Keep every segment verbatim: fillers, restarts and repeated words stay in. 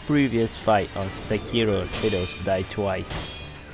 previous fight on Sekiro, Kratos died twice.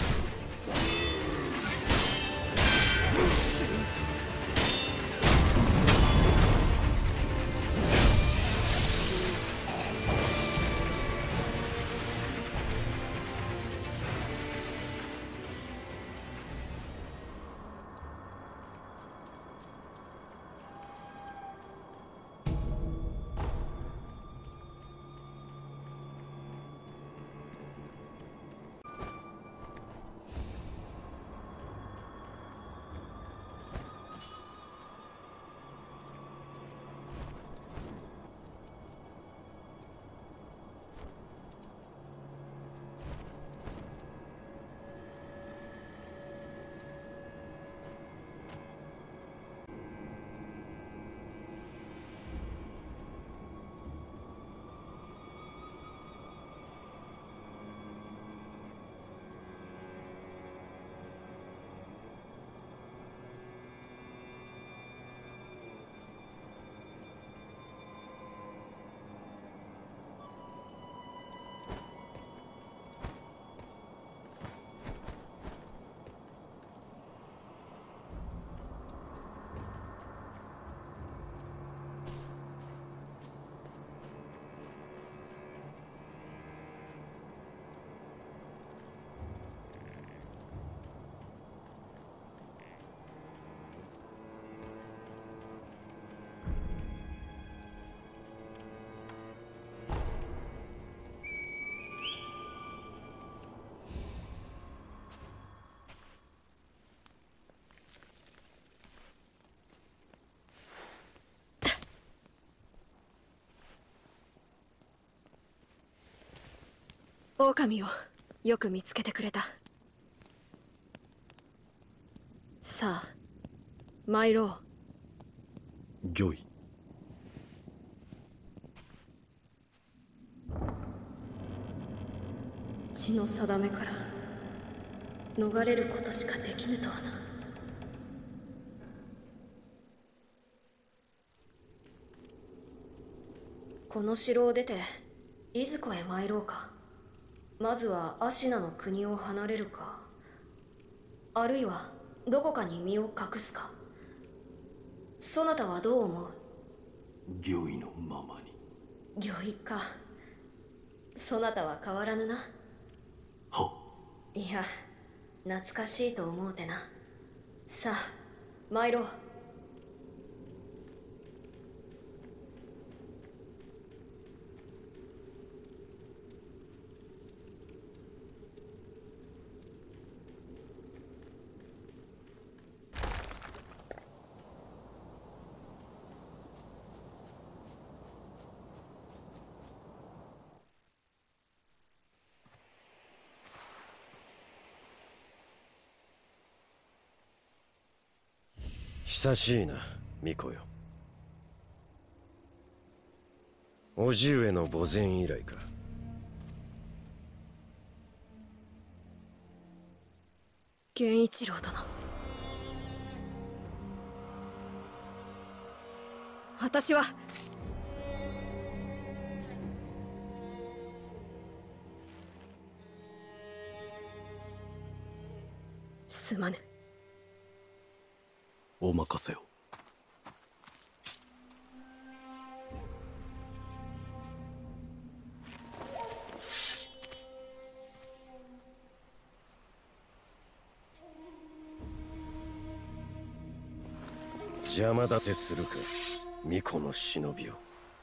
狼をよく見つけてくれた。さあ参ろう。 御意。 血の定めから逃れることしかできぬとはな。この城を出ていずこへ参ろうか。まずはアシナの国を離れるか、あるいはどこかに身を隠すか。そなたはどう思う？ 御意のままに。 御意か。そなたは変わらぬな。 は。 いや、懐かしいと思うてな。さあ参ろう。 久しいな、巫女よ。叔父上の墓前以来か。 源一郎殿、私はすまぬ。 お任せを。 邪魔立てするか、巫女の忍びを。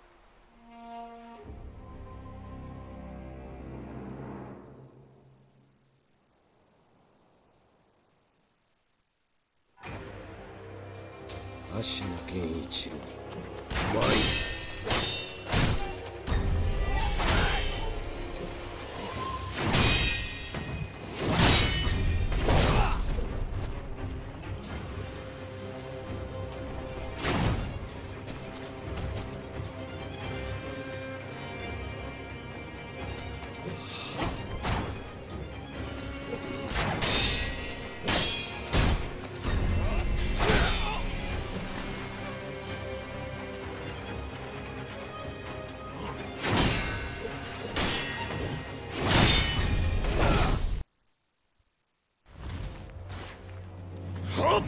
足の源一郎、参る。 だ。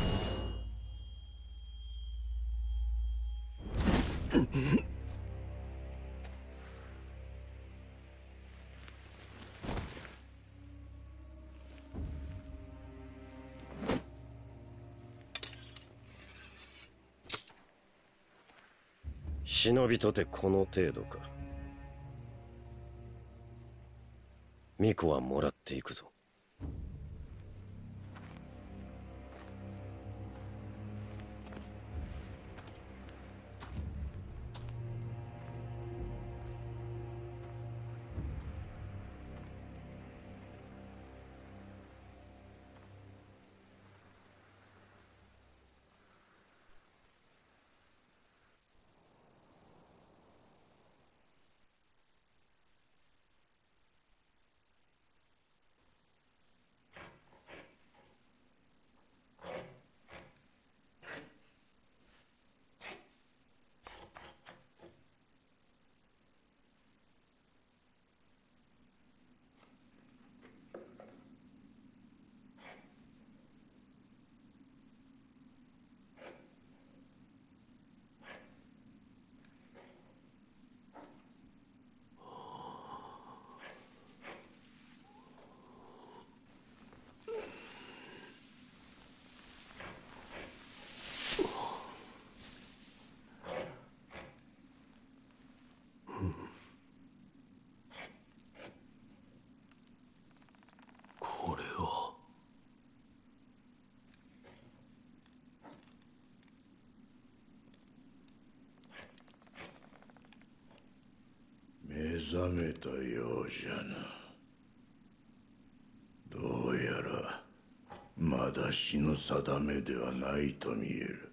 忍びとてこの程度か。巫女はもらっていくぞ。 これは。 目覚めたようじゃな。どうやらまだ死の定めではないと見える。